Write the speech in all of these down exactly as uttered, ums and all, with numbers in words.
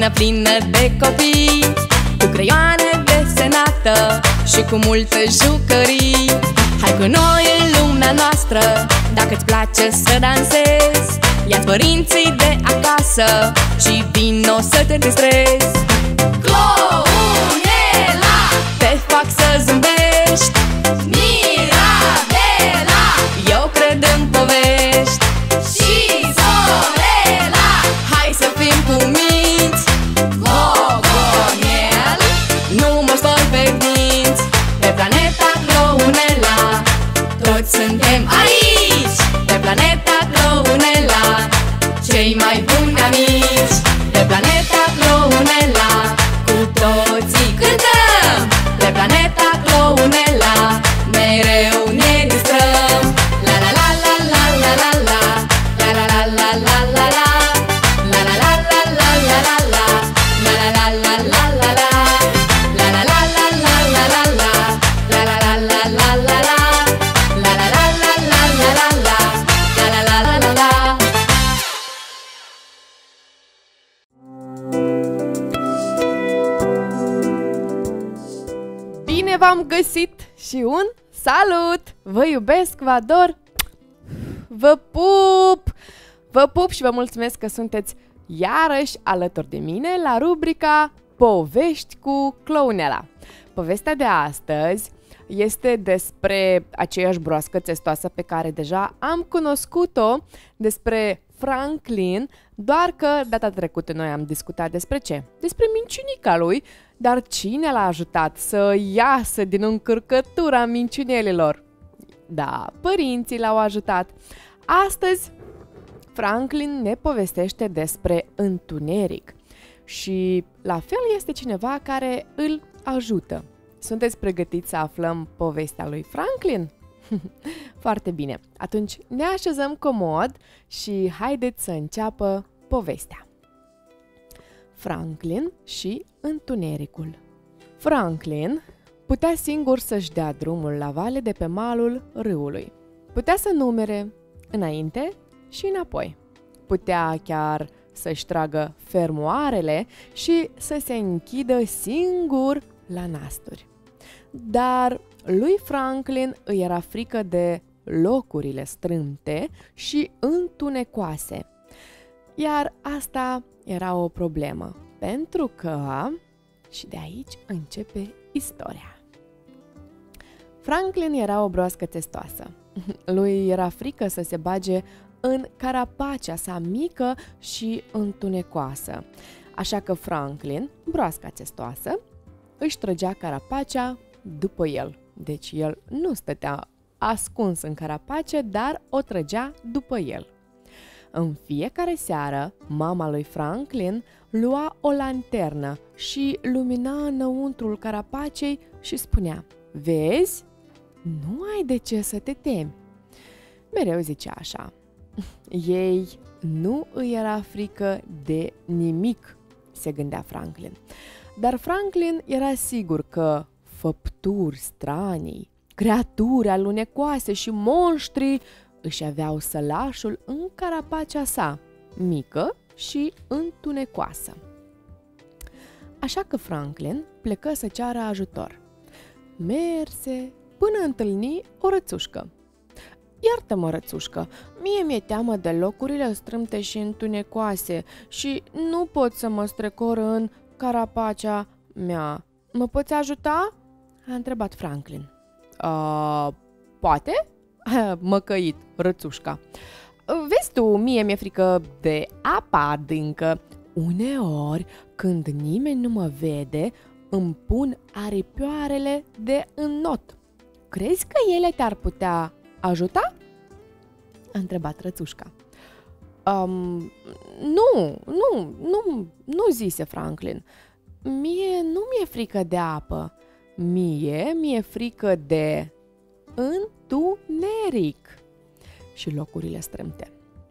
mașină plină de copii, cu creioane desenată și cu multe jucării. Hai cu noi în lumea noastră, dacă-ți place să dansezi, ia-ți părinții de acasă și vino să te distrezi. Clownela, te fac să zâmbești. Mirabela, eu cred în povești. Și Zorela, hai să fim cuminți. Gogonel, nu mă spăl pe dinți. Pe planeta Clownela, toți suntem aici. Pe planeta Clownela, cei mai buni amici. Pe planeta Clownela, cu toții cântăm. Pe planeta Clownela, mereu ne distrăm. La la la la la la la la, la la la la la la la, la la la la la la la la, la la la la la la la, la la la la la la la la, la la la la la la la, la la la la la la la la, la la la la la. Bine v-am găsit și un salut! Vă iubesc, vă ador, vă pup! Vă pup și vă mulțumesc că sunteți iarăși alături de mine la rubrica Povești cu Clownela. Povestea de astăzi este despre aceeași broască țestoasă pe care deja am cunoscut-o, despre Franklin, doar că data trecută noi am discutat despre ce? Despre minciunica lui, dar cine l-a ajutat să iasă din încărcătura minciunelilor? Da, părinții l-au ajutat. Astăzi, Franklin ne povestește despre întuneric și la fel este cineva care îl ajută. Sunteți pregătiți să aflăm povestea lui Franklin? Foarte bine, atunci ne așezăm comod și haideți să înceapă povestea. Franklin și întunericul. Franklin putea singur să-și dea drumul la vale de pe malul râului. Putea să numere înainte și înapoi. Putea chiar să-și tragă fermoarele și să se închidă singur la nasturi. Dar lui Franklin îi era frică de locurile strâmte și întunecoase. Iar asta era o problemă, pentru că, și de aici începe istoria. Franklin era o broască testoasă. Lui era frică să se bage în carapacea sa mică și întunecoasă. Așa că Franklin, broasca testoasă, își trăgea carapacea după el. Deci el nu stătea ascuns în carapace, dar o trăgea după el. În fiecare seară, mama lui Franklin lua o lanternă și lumina înăuntrul carapacei și spunea: "Vezi? Nu ai de ce să te temi." Mereu zicea așa. Ei nu îi era frică de nimic, se gândea Franklin. Dar Franklin era sigur că făpturi stranii, creaturi alunecoase și monștri își aveau sălașul în carapacea sa, mică și întunecoasă. Așa că Franklin plecă să ceară ajutor. Merse până întâlni o rățușcă. "Iartă-mă, rățușcă, mie mi-e teamă de locurile strâmte și întunecoase și nu pot să mă strecor în carapacea mea. Mă poți ajuta?" a întrebat Franklin. "A, poate?" a măcăit rățușca. "Vezi tu, mie mi-e frică de apa adâncă. Uneori, când nimeni nu mă vede, îmi pun aripioarele de înnot. Crezi că ele te-ar putea ajuta?" a întrebat rățușca. Um, nu, nu, nu, nu zise Franklin. "Mie nu mi-e frică de apă. Mie mi-e frică de întuneric și locurile strâmte."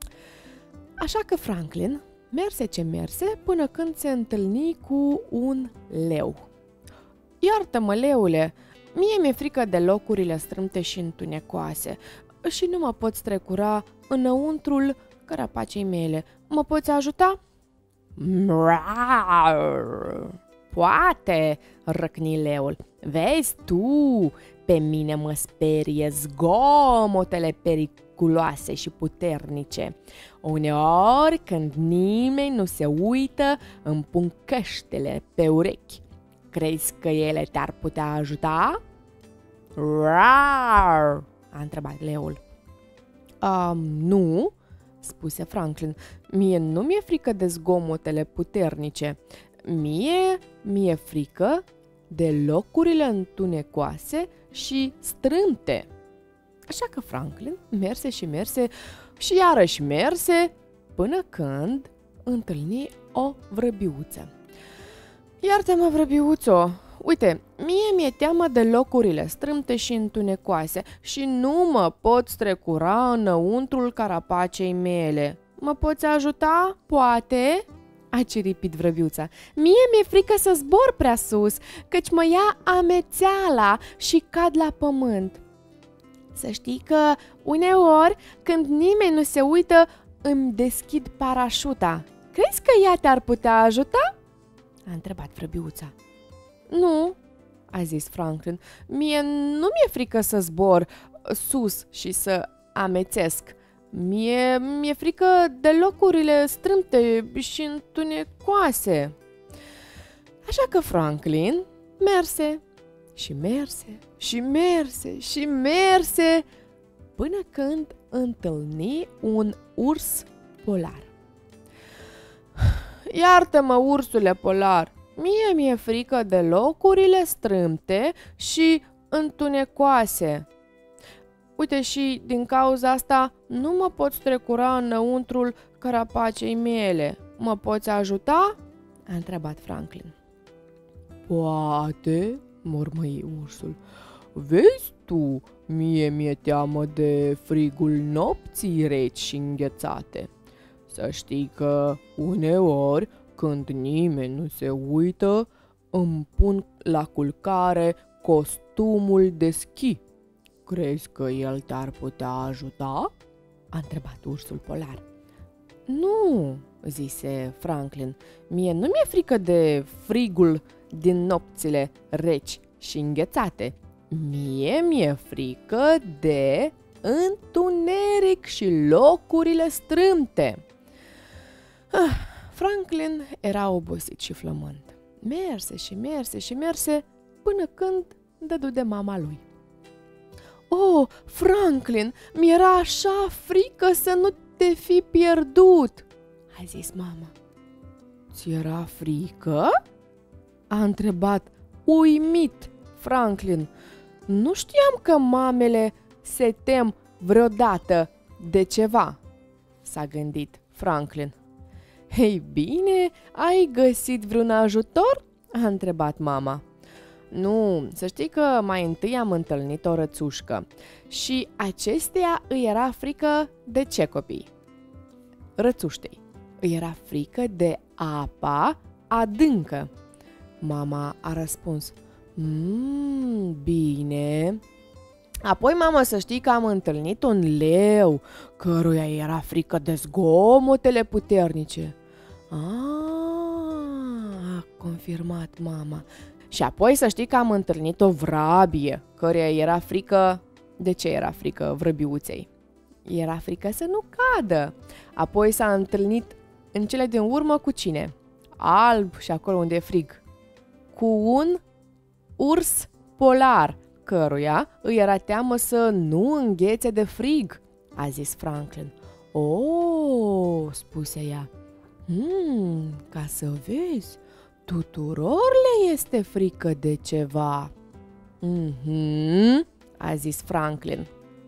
Așa că Franklin merse ce merse până când se întâlni cu un leu. "Iartă-mă, leule, mie mi-e frică de locurile strâmte și întunecoase și nu mă pot strecura înăuntrul carapacei mele. Mă poți ajuta?" Poate, răcni leul. Vezi tu, pe mine mă sperie zgomotele periculoase și puternice. Uneori, când nimeni nu se uită, îmi pun căștile pe urechi. Crezi că ele te-ar putea ajuta? Rar, a întrebat leul. Um, nu, spuse Franklin. Mie nu mi-e frică de zgomotele puternice. Mie mi-e frică de locurile întunecoase și strâmte. Așa că Franklin merse și merse și iarăși merse până când întâlni o vrăbiuță. Iartă-mă, vrăbiuțo, uite, mie mi-e teamă de locurile strâmte și întunecoase și nu mă pot strecura înăuntrul carapacei mele. Mă poți ajuta, poate?" a ciripit vrăbiuța. Mie mi-e frică să zbor prea sus, căci mă ia amețeala și cad la pământ. Să știi că uneori, când nimeni nu se uită, îmi deschid parașuta. Crezi că ea te-ar putea ajuta?" a întrebat vrăbiuța. Nu, a zis Franklin, mie nu mi-e frică să zbor sus și să amețesc. Mie mi-e frică de locurile strâmte și întunecoase. Așa că Franklin merse și merse și merse și merse până când întâlni un urs polar. Iartă-mă, ursule polar, mie mi-e frică de locurile strâmte și întunecoase. Uite, și din cauza asta nu mă pot strecura înăuntrul carapacei mele. Mă poți ajuta?" a întrebat Franklin. Poate, mormăi ursul. Vezi tu, mie mi-e teamă de frigul nopții reci și înghețate. Să știi că uneori, când nimeni nu se uită, îmi pun la culcare costumul de schi. Crezi că el te-ar putea ajuta?" a întrebat ursul polar. Nu, zise Franklin, mie nu mi-e frică de frigul din nopțile reci și înghețate. Mie mi-e frică de întuneric și locurile strâmte. Ah, Franklin era obosit și flămând. Merse și merse și merse până când dădu de mama lui. Oh, Franklin, mi-era așa frică să nu te fi pierdut, a zis mama. Ți era frică? A întrebat uimit Franklin. Nu știam că mamele se tem vreodată de ceva, s-a gândit Franklin. Ei bine, ai găsit vreun ajutor? A întrebat mama. Nu, să știi că mai întâi am întâlnit o rățușcă și acesteia îi era frică de ce, copii? Rățuștei. Îi era frică de apa adâncă. Mama a răspuns, mmm, bine. Apoi, mamă, să știi că am întâlnit un leu, căruia era frică de zgomotele puternice. Ah, a confirmat mama. Și apoi să știi că am întâlnit o vrabie, căreia era frică... De ce era frică vrăbiuței? Era frică să nu cadă. Apoi s-a întâlnit în cele din urmă cu cine? Alb și acolo unde e frig. Cu un urs polar, căruia îi era teamă să nu înghețe de frig, a zis Franklin. Oh, spuse ea. Hmm, ca să vezi, tuturor le este frică de ceva. Mhm, a zis Franklin.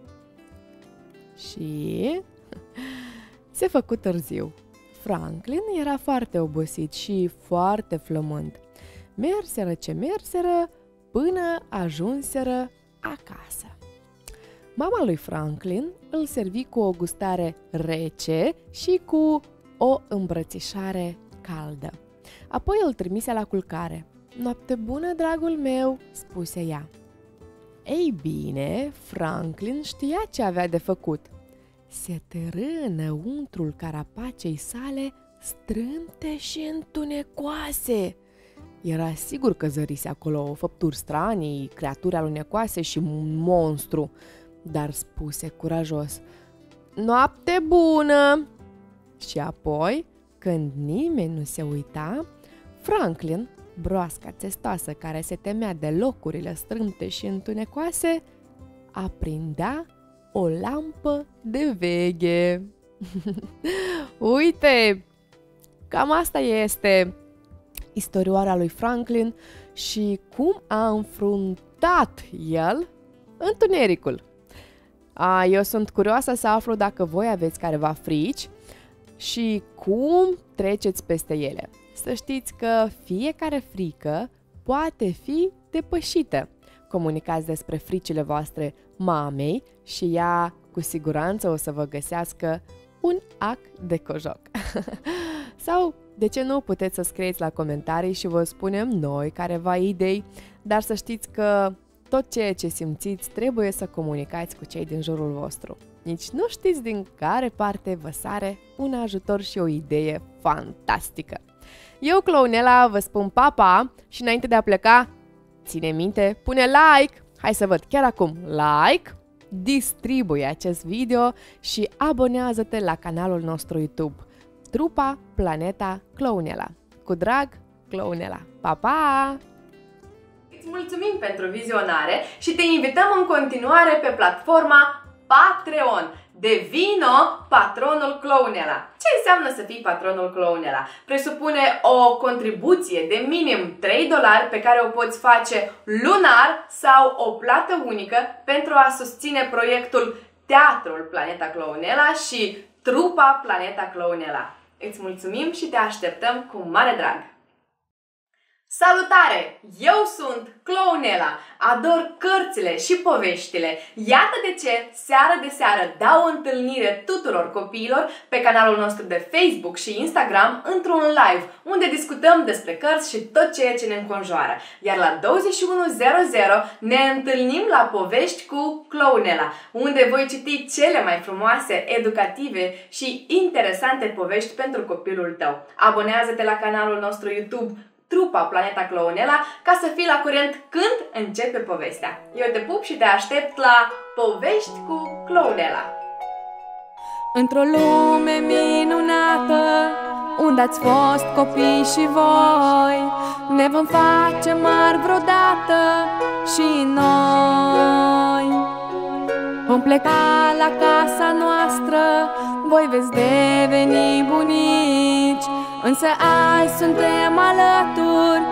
Și se făcu târziu. Franklin era foarte obosit și foarte flămând. Merseră ce merseră până ajunseră acasă. Mama lui Franklin îl servi cu o gustare rece și cu o îmbrățișare caldă. Apoi îl trimise la culcare. Noapte bună, dragul meu, spuse ea. Ei bine, Franklin știa ce avea de făcut. Se târâ înăuntrul carapacei sale strâmte și întunecoase. Era sigur că zărise acolo făpturi stranii, creaturi alunecoase și un monstru, dar spuse curajos: "Noapte bună!" Și apoi, când nimeni nu se uita, Franklin, broasca țestoasă care se temea de locurile strâmte și întunecoase, aprindea o lampă de veche. Uite, cam asta este istorioara lui Franklin și cum a înfruntat el întunericul. A, eu sunt curioasă să aflu dacă voi aveți careva frici și cum treceți peste ele. Să știți că fiecare frică poate fi depășită. Comunicați despre fricile voastre mamei și ea cu siguranță o să vă găsească un ac de cojoc. Sau, de ce nu, puteți să scrieți la comentarii și vă spunem noi careva idei, dar să știți că tot ceea ce simțiți trebuie să comunicați cu cei din jurul vostru. Nici nu știți din care parte vă sare un ajutor și o idee fantastică. Eu, Clownela, vă spun pa, pa și înainte de a pleca, ține minte, pune like, hai să văd chiar acum, like, distribuie acest video și abonează-te la canalul nostru YouTube, Trupa Planeta Clownela. Cu drag, Clownela. Pa, pa! Îți mulțumim pentru vizionare și te invităm în continuare pe platforma Patreon. Devino patronul Clownela. Ce înseamnă să fii patronul Clownela? Presupune o contribuție de minim trei dolari pe care o poți face lunar sau o plată unică pentru a susține proiectul Teatrul Planeta Clownela și Trupa Planeta Clownela. Îți mulțumim și te așteptăm cu mare drag! Salutare! Eu sunt Clownela, ador cărțile și poveștile. Iată de ce, seară de seară, dau întâlnire tuturor copiilor pe canalul nostru de Facebook și Instagram într-un live, unde discutăm despre cărți și tot ceea ce ne înconjoară. Iar la douăzeci și unu zero zero ne întâlnim la Povești cu Clownela, unde voi citi cele mai frumoase, educative și interesante povești pentru copilul tău. Abonează-te la canalul nostru YouTube Trupa Planeta Clownela ca să fii la curent când începe povestea. Eu te pup și te aștept la Povești cu Clownela. Într-o lume minunată, unde ați fost copii și voi, ne vom face mari vreodată și noi. Vom pleca la casa noastră, voi veți deveni bunici, însă azi suntem alături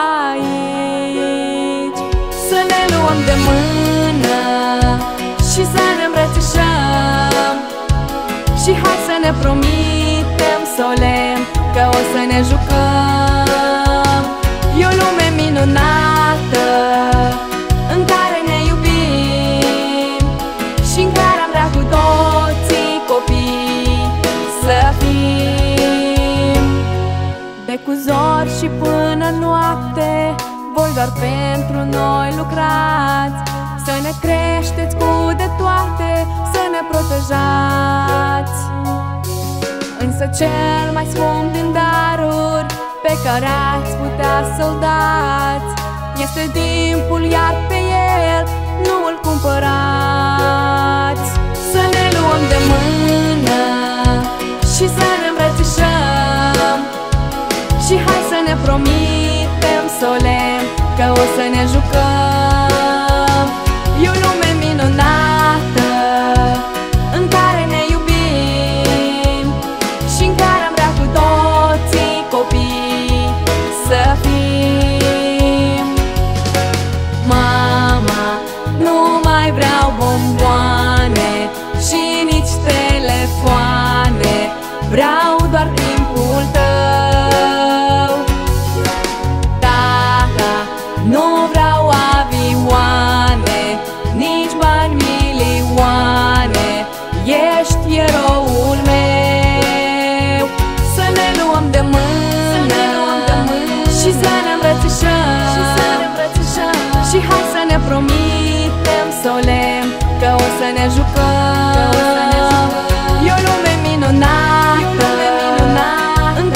aici. Să ne luăm de mână și să ne îmbrățișăm și hai să ne promitem solemn că o să ne jucăm. E o lume minunată în care ne iubim și în care am vrea cu toții copii să fim. De cu zor și până noapte, voi doar pentru noi lucrați, să ne creșteți cu de toate, să ne protejați. Însă cel mai scump din daruri pe care ați putea să-l dați este timpul, iar pe el nu îl cumpărați. Să ne luăm de mână și să ne îmbrățișăm și hai să ne promitem solemn că o să ne jucăm. E o lume minunată în care ne iubim și în care am vrea cu toții copii să fim. Mama, nu mai vreau bomboane și nici telefoane, vreau doar timpul tău. Tata, nu vreau avioane, nici bani milioane, ești eroul meu. Să ne luăm de mână și să ne îmbrățișăm și hai să ne promitem solemn că o să ne jucăm. E o lume minunată în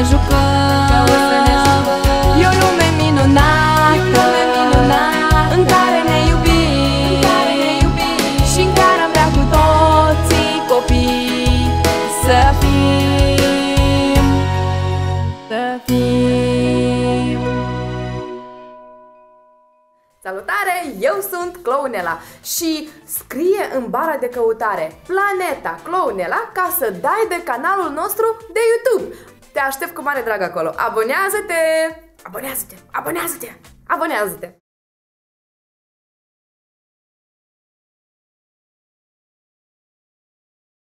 jucăm, că o să ne jucăm. E o lume minunată, în care ne iubim, și în care am vrea cu toții copii să fim, să fim. Salutare! Eu sunt Clownela și scrie în bara de căutare Planeta Clownela ca să dai de canalul nostru de YouTube. Te aștept cu mare drag acolo. Abonează-te! Abonează-te! Abonează-te! Abonează-te!